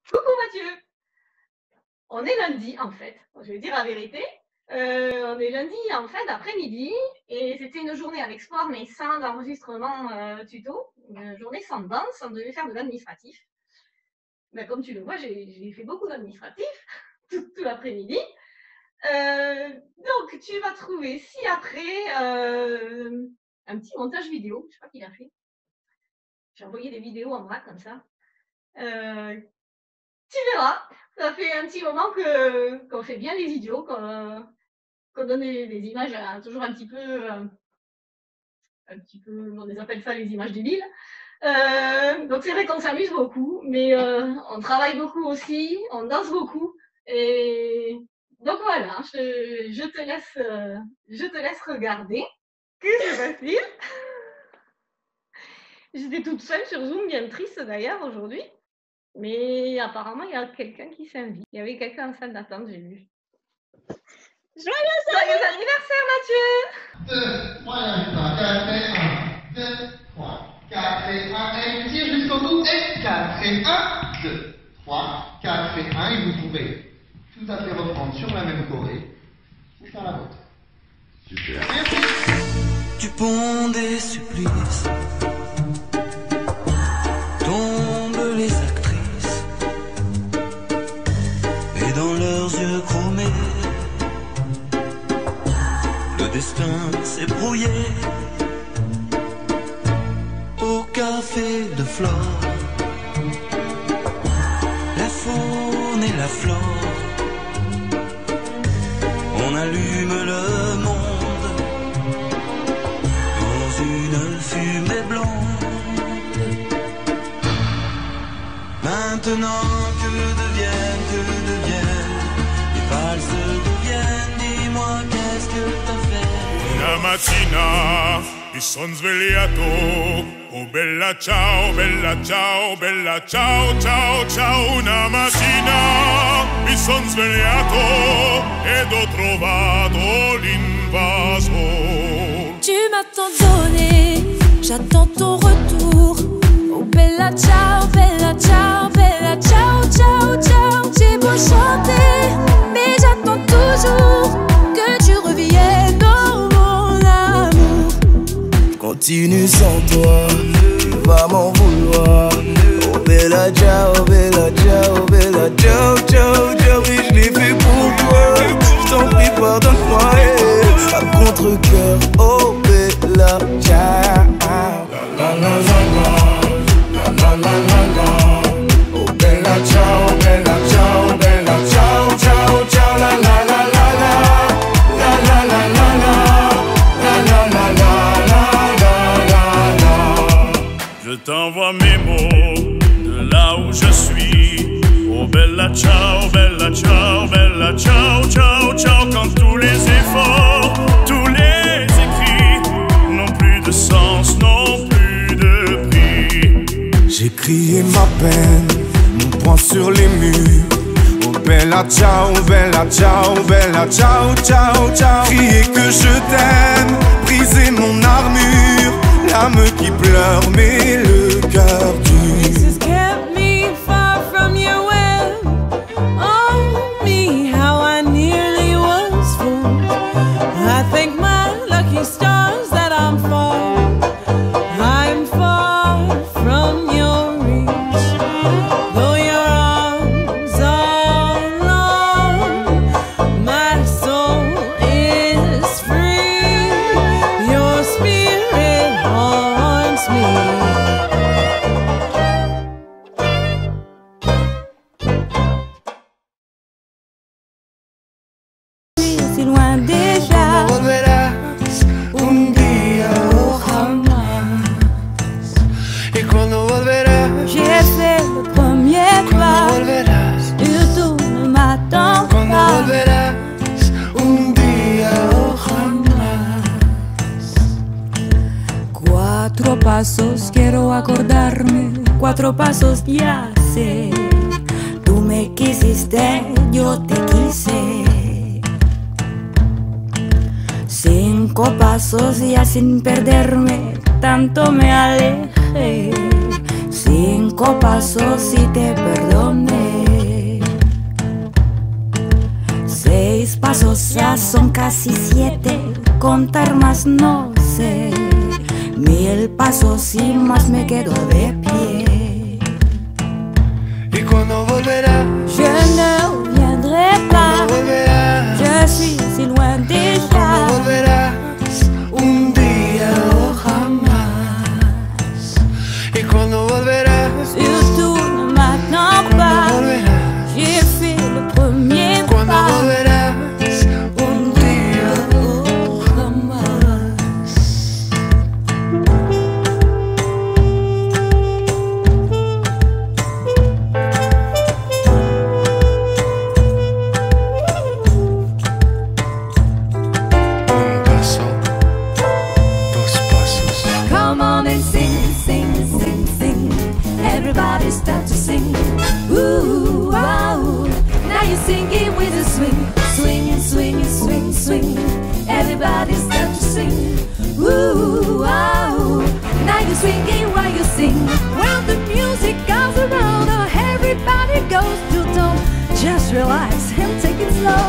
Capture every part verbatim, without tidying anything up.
Coucou Mathieu. On est lundi en fait, je vais dire la vérité. Euh, on est lundi en fin d'après-midi et c'était une journée avec sport mais sans enregistrement euh, tuto, une journée sans danse, on devait faire de l'administratif. Ben, comme tu le vois, j'ai fait beaucoup d'administratif tout, tout l'après-midi. Euh, donc tu vas trouver ci-après euh, un petit montage vidéo, je sais pas qui l'a fait. J'ai envoyé des vidéos en vrac comme ça. Euh, tu verras, ça fait un petit moment que qu'on fait bien les idiots, qu'on qu'on donne des, des images hein, toujours un petit peu, euh, un petit peu, on les appelle ça les images débiles. Euh, donc c'est vrai qu'on s'amuse beaucoup, mais euh, on travaille beaucoup aussi, on danse beaucoup, et donc voilà, je, je te laisse, euh, je te laisse regarder. Qu'est-ce qui se passe? J'étais toute seule sur Zoom, bien triste d'ailleurs aujourd'hui. Mais apparemment, il y a quelqu'un qui s'invite. Il y avait quelqu'un en salle d'attente, j'ai vu. Joyeux, Joyeux anniversaire, Mathieu! deux, trois, quatre et un. deux, trois, quatre et un. Et tire jusqu'au bout. Et quatre et un. deux, trois, quatre et un. Et vous pouvez tout à fait reprendre sur la même choré ou faire la vôtre. Super. Merci. Du pont des supplices tombent les actrices et dans leurs yeux chromés le destin s'est brouillé. Au café de Flore, la faune et la flore, on allume le monde dans une fumée blonde. Maintenant que deviennent, que deviennent les valses deviennent, dis-moi qu'est-ce que t'as fait? Una mattina mi son svegliato, oh bella ciao, bella ciao, bella ciao, ciao, ciao. Una mattina mi son svegliato ed ho trovato l'invaso. Tu m'as tant donné, j'attends ton retour. Oh bella ciao, bella ciao, bella ciao, ciao, ciao. J'ai beau chanter, mais j'attends toujours que tu reviennes dans mon amour. Continue sans toi, tu vas m'en vouloir. Oh bella ciao, bella ciao, bella ciao, ciao, ciao. Oui, je l'ai fait pour toi, je t'en prie pardonne-moi. Yeah. À contre-cœur, oh bella ciao. La la la la. La la la la, oh bella ciao, bella ciao, bella ciao, ciao, ciao, la la la la la, la la la la la, la la la la la la. Je t'envoie mes mots de là où je suis. Oh bella ciao, bella ciao, bella ciao, ciao, ciao. Quand tous les efforts, tous les écrits n'ont plus de sens, n'ont plus de prix. J'ai crié ma peine, mon poing sur les murs. Oh bella ciao, bella ciao, bella ciao, ciao, ciao. Crier que je t'aime, briser mon armure, l'âme qui pleure mais le cœur dur. This has kept me far from your well. Oh me, how I nearly was fooled. I thank my lucky stars that I'm far. I'm far from your reach, though your arms are long. My soul is free. Your spirit haunts me. Si loin déjà, Volverás un día, oh jamás. Y cuando volverás, j'ai fait le premier cuando pas. volverás, Surtout ne m'attends cuando pas. volverás un día, oh jamás. Cuatro pasos quiero acordarme, cuatro pasos ya sé. Tú me quisiste, yo te quise. Cinco pasos ya sin perderme, tanto me alejé. Cinco pasos y te perdoné. pasos ya son casi siete, contar más no sé. Mil pasos y más me quedo de pie. ¿Y cuando volverás? Je ne reviendrai pas. Volverás. Je suis si loin déjà. ¿Cuándo volverás? Un día o jamás. ¿Y cuando volverás? Surtout ne m'attends pas. ¿Cuándo volverás? J'ai fait le premier ¿Cuándo pas. volverás? Un día Oh, jamás. Un paso, dos pasos. Come on and sing, sing, sing, sing. Everybody start to sing. Ooh, wow. Now you're singing with a swing. Swing, swing, swing, swing. Everybody start to sing. Ooh, wow. Now you're swinging while you sing. When the music comes around, oh, everybody goes to town. Just relax and take it slow.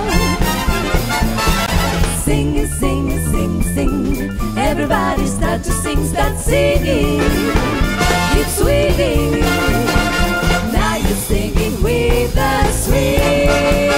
Sing, sing, sing, sing. Everybody start to sing, start singing. Keep swinging. Now you're singing with the swing.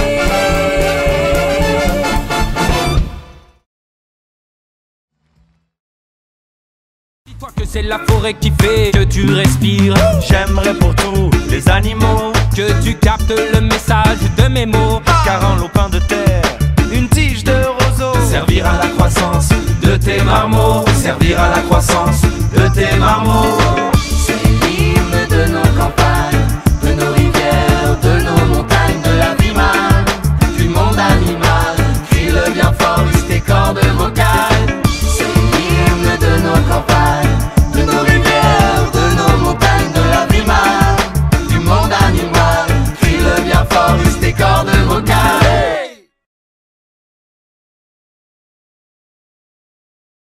Dis-toi que c'est la forêt qui fait que tu respires. J'aimerais pour tous les animaux Que tu captes le message de mes mots. car en lopin de terre, une tige de roseau Servir à la croissance de tes marmots. Servir à la croissance de tes marmots. C'est l'hymne de nos campagnes, de nos rivières, de nos montagnes, de la vie mâle, Du monde animal, crie-le bien fort, use tes cordes vocales. C'est l'hymne de nos campagnes, de nos rivières, de nos montagnes, de la vie mâle, du monde animal, crie-le bien fort, use tes cordes vocales.